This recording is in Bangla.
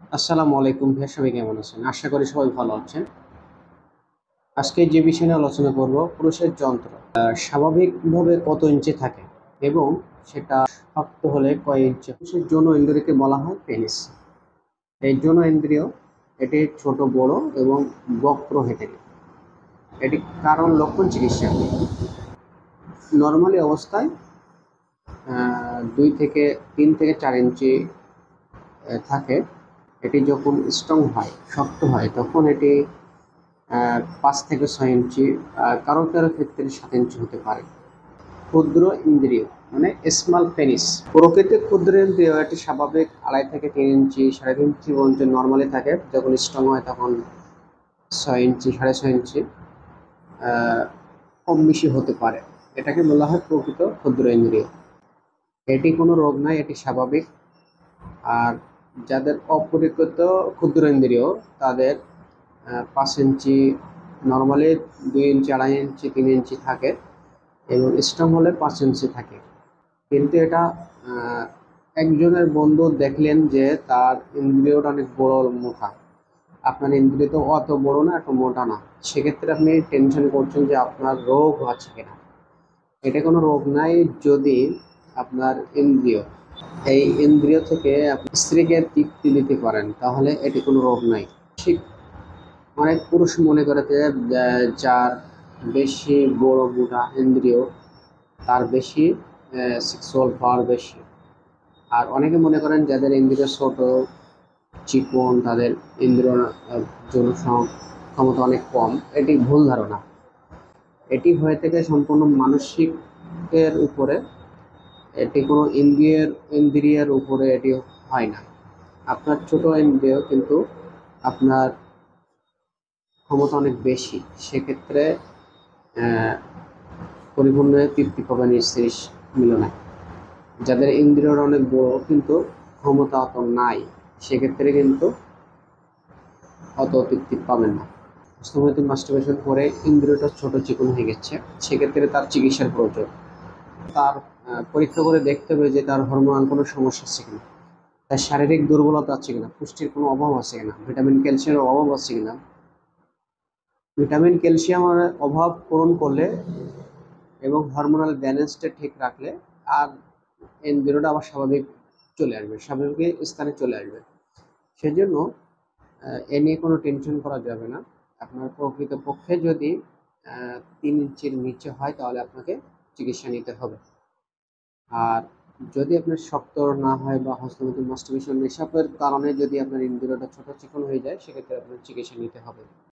আসসালামু আলাইকুম ভাইয়া, সবাই কেমন আছেন? আশা করি সবাই ভালো আছেন। আজকে যে বিষয় নিয়ে আলোচনা করব, পুরুষের যন্ত্র স্বাভাবিকভাবে কত ইঞ্চি থাকে এবং সেটা শক্ত হলে কয় ইঞ্চি। পুরুষের যৌন ইন্দ্রিয়কে বলা হয় পেনিস। এই যৌন ইন্দ্রিয় এটি ছোট বড় এবং বক্র হয়ে থাকে। এটি কারণ লক্ষণ চিকিৎসা নর্মালি অবস্থায় 2 থেকে 3 থেকে 4 ইঞ্চি থাকে। এটি যখন স্ট্রং হয়, শক্ত হয়, তখন এটি 5 থেকে 6 ইঞ্চি, কারো কারো ক্ষেত্রে 7 ইঞ্চি হতে পারে। ক্ষুদ্র ইন্দ্রিয় মানে স্মল পেনিস, প্রকৃতিতে ক্ষুদ্র ইন্দ্রিয় এটি স্বাভাবিক 2.5 থেকে 3 ইঞ্চি, 3.5 ইঞ্চি পর্যন্ত নর্মালি থাকে। যখন স্ট্রং হয় তখন 6 ইঞ্চি, 6.5 ইঞ্চি কম বেশি হতে পারে। এটাকে বলা হয় প্রকৃত ক্ষুদ্র ইন্দ্রিয়। এটি কোনো রোগ নয়, এটি স্বাভাবিক। আর যাদের অপরিকৃত ক্ষুদ্র ইন্দ্রিয় তাদের 5 ইঞ্চি, নর্মালি 2 ইঞ্চি, 2.5 ইঞ্চি, 3 ইঞ্চি থাকে এবং স্ট্রং হলে 5 ইঞ্চি থাকে। কিন্তু এটা আহ, একজনের বন্ধু দেখলেন যে তার ইন্দ্রিয়টা অনেক বড় মোটা, আপনার ইন্দ্রিয় তো অত বড় না, এত মোটা না। সেক্ষেত্রে আপনি টেনশন করছেন যে আপনার রোগ আছে কিনা। এটা কোনো রোগ নাই। যদি আপনার ইন্দ্রিয়, এই ইন্দ্রিয় থেকে আপনি স্ত্রীকে তৃপ্তি দিতে পারেন, তাহলে এটি কোনো রোগ নাই। ঠিক অনেক পুরুষ মনে করে যে যার বেশি বড় মোটা ইন্দ্রিয় তার বেশি সেক্সুয়াল পাওয়ার বেশি। আর অনেকে মনে করেন যাদের ইন্দ্রিয় ছোট, চিকন, তাদের ইন্দ্রিয় যৌন ক্ষমতা অনেক কম। এটি ভুল ধারণা। এটি হয়ে থাকে সম্পূর্ণ মানসিকের উপরে। এটি কোনো ইন্দ্রিয়ের উপরে এটি হয় না। আপনার ছোট ইন্দ্রিয় কিন্তু আপনার ক্ষমতা অনেক বেশি। সেক্ষেত্রে আহ, পরিপূর্ণ তৃপ্তি পাবেন স্ত্রীর মিলনে। যাদের ইন্দ্রিয়টা অনেক বড় কিন্তু ক্ষমতা অত নাই, সেক্ষেত্রে কিন্তু অত তৃপ্তি পাবেন না। স্তম্ভিত মাস্টারবেশন করে ইন্দ্রিয়টা ছোট চিকন হয়ে গেছে, সেক্ষেত্রে তার চিকিৎসার প্রয়োজন। তার পরীক্ষা করে দেখতে হবে যে তার হরমোনাল কোনো সমস্যা আছে কিনা, তার শারীরিক দুর্বলতা আছে কিনা, পুষ্টির কোনো অভাব আছে কিনা, ভিটামিন ক্যালসিয়ামের অভাব আছে কিনা। ভিটামিন ক্যালসিয়ামের অভাব পূরণ করলে এবং হরমোনাল ব্যালেন্সটা ঠিক রাখলে আর ইন্দ্রিয়টা আবার স্বাভাবিক চলে আসবে, স্বাভাবিক স্থানে চলে আসবে। সেজন্য এ নিয়ে কোনো টেনশন করা যাবে না। আপনার প্রকৃতপক্ষে যদি 3 ইঞ্চির নিচে হয় তাহলে আপনাকে চিকিৎসা নিতে হবে। আর যদি আপনার শক্ত না হয় বা হস্তগত মাস্টারবেশন এসবের কারণে যদি আপনার ইন্দ্রিয়টা ছোট চিকন হয়ে যায়, সেক্ষেত্রে আপনার চিকিৎসা নিতে হবে।